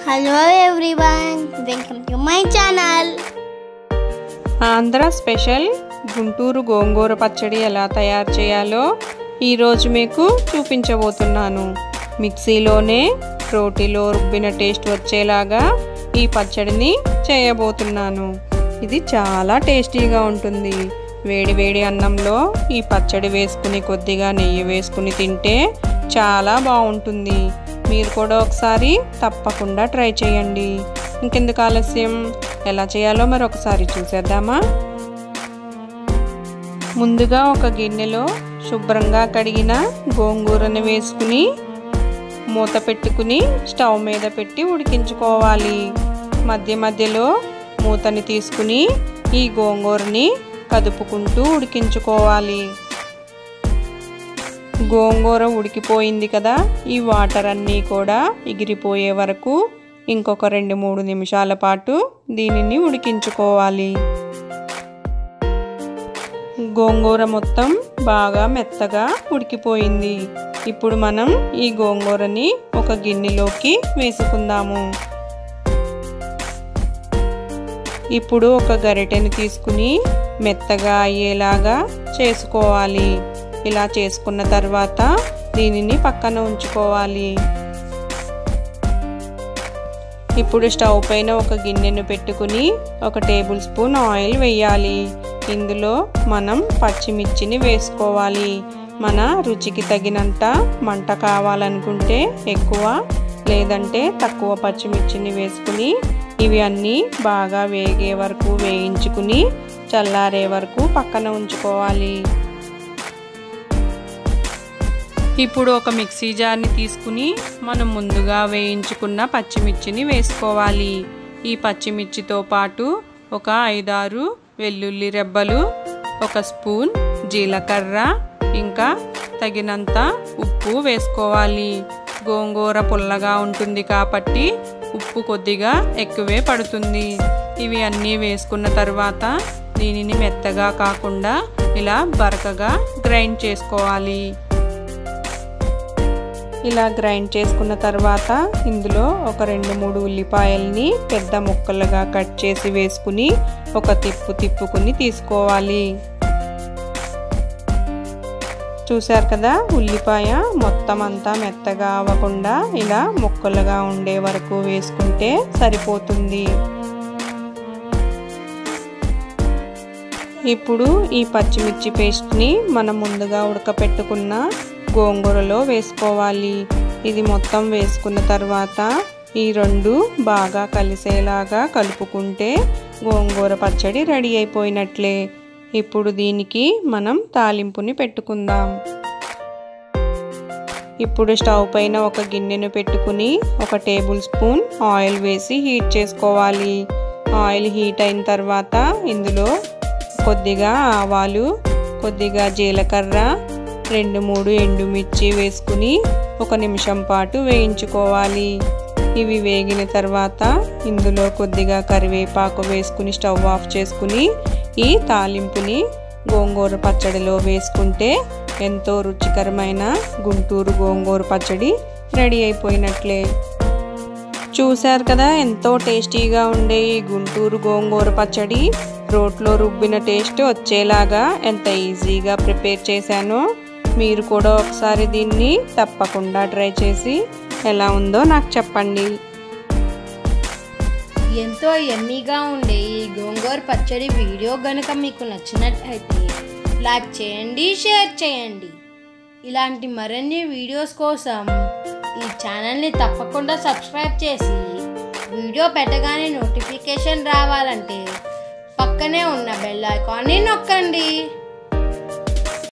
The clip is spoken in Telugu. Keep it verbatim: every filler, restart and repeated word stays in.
Hello everyone, welcome to my channel. Andhra special Guntur gongura పచ్చడి ఎలా తయారు చేయాలో ఈ రోజు మీకు చూపించబోతున్నాను. మిక్సీలోనే రోటిలో రుబ్బిన టేస్ట్ వచ్చేలాగా ఈ పచ్చడిని చేయబోతున్నాను. ఇది చాలా టేస్టీగా ఉంటుంది. వేడి వేడి అన్నంలో ఈ పచ్చడి వేసుకుని కొద్దిగా నెయ్యి వేసుకుని తింటే చాలా బాగుంటుంది. మీరు కూడా ఒకసారి తప్పకుండా ట్రై చేయండి. ఇంకెందుకు ఆలస్యం, ఎలా చేయాలో మరొకసారి చూసేద్దామా? ముందుగా ఒక గిన్నెలో శుభ్రంగా కడిగిన గోంగూరను వేసుకుని మూత పెట్టుకుని స్టవ్ మీద పెట్టి ఉడికించుకోవాలి. మధ్య మధ్యలో మూతని తీసుకుని ఈ గోంగూరని కదుపుకుంటూ ఉడికించుకోవాలి. గోంగూర ఉడికిపోయింది కదా, ఈ వాటర్ అన్నీ కూడా ఎగిరిపోయే వరకు ఇంకొక రెండు మూడు నిమిషాల పాటు దీనిని ఉడికించుకోవాలి. గోంగూర మొత్తం బాగా మెత్తగా ఉడికిపోయింది. ఇప్పుడు మనం ఈ గోంగూరని ఒక గిన్నెలోకి వేసుకుందాము. ఇప్పుడు ఒక గరిటెని తీసుకుని మెత్తగా అయ్యేలాగా చేసుకోవాలి. ఇలా చేసుకున్న తర్వాత దీనిని పక్కన ఉంచుకోవాలి. ఇప్పుడు స్టవ్ పైన ఒక గిన్నెను పెట్టుకుని ఒక టేబుల్ స్పూన్ ఆయిల్ వేయాలి. ఇందులో మనం పచ్చిమిర్చిని వేసుకోవాలి. మన రుచికి తగినంత మంట కావాలనుకుంటే ఎక్కువ, లేదంటే తక్కువ పచ్చిమిర్చిని వేసుకుని ఇవి అన్నీ బాగా వేగే వరకు వేయించుకుని చల్లారే వరకు పక్కన ఉంచుకోవాలి. ఇప్పుడు ఒక మిక్సీ జార్ని తీసుకుని మనం ముందుగా వేయించుకున్న పచ్చిమిర్చిని వేసుకోవాలి. ఈ పచ్చిమిర్చితో పాటు ఒక ఐదారు వెల్లుల్లి రెబ్బలు, ఒక స్పూన్ జీలకర్ర, ఇంకా తగినంత ఉప్పు వేసుకోవాలి. గోంగూర పుల్లగా ఉంటుంది కాబట్టి ఉప్పు కొద్దిగా ఎక్కువే పడుతుంది. ఇవి అన్నీ వేసుకున్న తర్వాత దీనిని మెత్తగా కాకుండా ఇలా బరకగా గ్రైండ్ చేసుకోవాలి. ఇలా గ్రైండ్ చేసుకున్న తర్వాత ఇందులో ఒక రెండు మూడు ఉల్లిపాయల్ని పెద్ద ముక్కలుగా కట్ చేసి వేసుకుని ఒక తిప్పు తిప్పుకుని తీసుకోవాలి. చూశారు కదా, ఉల్లిపాయ మొత్తం అంతా మెత్తగా అవ్వకుండా ఇలా ముక్కలుగా ఉండే వరకు వేసుకుంటే సరిపోతుంది. ఇప్పుడు ఈ పచ్చిమిర్చి పేస్ట్ని మనం ముందుగా ఉడకపెట్టుకున్న గోంగూరలో వేసుకోవాలి. ఇది మొత్తం వేసుకున్న తర్వాత ఈ రెండు బాగా కలిసేలాగా కలుపుకుంటే గోంగూర పచ్చడి రెడీ అయిపోయినట్లే. ఇప్పుడు దీనికి మనం తాలింపుని పెట్టుకుందాం. ఇప్పుడు స్టవ్ పైన ఒక గిన్నెను పెట్టుకుని ఒక టేబుల్ స్పూన్ ఆయిల్ వేసి హీట్ చేసుకోవాలి. ఆయిల్ హీట్ అయిన తర్వాత ఇందులో కొద్దిగా ఆవాలు, కొద్దిగా జీలకర్ర, రెండు మూడు ఎండుమిర్చి వేసుకుని ఒక నిమిషం పాటు వేయించుకోవాలి. ఇవి వేగిన తర్వాత ఇందులో కొద్దిగా కరివేపాకు వేసుకుని స్టవ్ ఆఫ్ చేసుకుని ఈ తాలింపుని గోంగూర పచ్చడిలో వేసుకుంటే ఎంతో రుచికరమైన గుంటూరు గోంగూర పచ్చడి రెడీ అయిపోయినట్లే. చూశారు కదా, ఎంతో టేస్టీగా ఉండే ఈ గుంటూరు గోంగూర పచ్చడి రోట్లో రుబ్బిన టేస్ట్ వచ్చేలాగా ఎంత ఈజీగా ప్రిపేర్ చేశానో మీరు కూడా ఒకసారి దీన్ని తప్పకుండా ట్రై చేసి ఎలా ఉందో నాకు చెప్పండి. ఎంతో యమ్మీగా ఉండే ఈ గోంగూర పచ్చడి వీడియో గనుక మీకు నచ్చినట్లయితే లైక్ చేయండి, షేర్ చేయండి. ఇలాంటి మరిన్ని వీడియోస్ కోసం ఈ ఛానల్ని తప్పకుండా సబ్స్క్రైబ్ చేసి వీడియో పెట్టగానే నోటిఫికేషన్ రావాలంటే పక్కనే ఉన్న బెల్ ఐకాన్ని నొక్కండి.